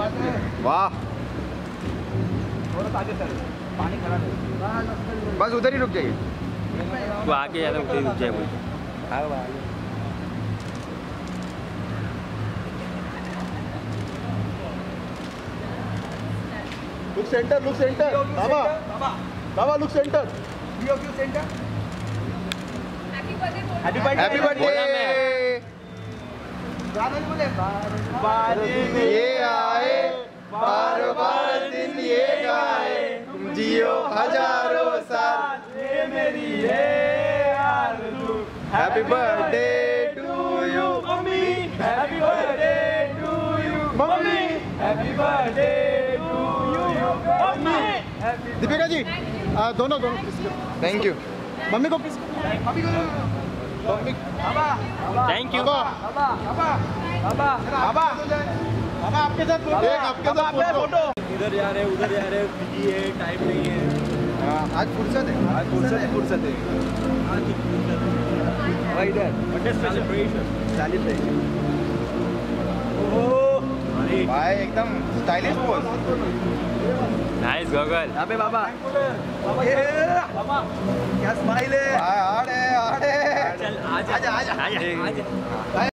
वाह, थोड़ा आगे चल, पानी खड़ा है। बस उधर ही रुक जाइए। वो आगे ज़्यादा उधर ही रुक जाए बोल। Look centre, look centre. बाबा, बाबा look centre. POQ centre. Happy birthday. गाना नहीं बोले। बार ये आए, बार बार दिन ये गाए, तुम जियो हजारों साल, ये मेरी है आरज़ू। Happy birthday to you mummy, happy birthday to you mummy, happy birthday to you mummy. Deepika ji, दोनों दोनों किस करो। Thank you. मम्मी को किस, मम्मी को, मम्मी। Thank you. बाबा आपके साथ फोटो, आपके साथ फोटो। इधर जा रहे उधर जा रहे, बिजी है, टाइम नहीं है। आज फुर्सत है, आज फुर्सत है, फुर्सत है। इधर बर्थडे सेलिब्रेशन। भाई एकदम स्टाइलिश पोज। Nice goggle. यहाँ पे बाबा क्या स्माइल है। आड़े आड़े। चल आजा आजा आजा।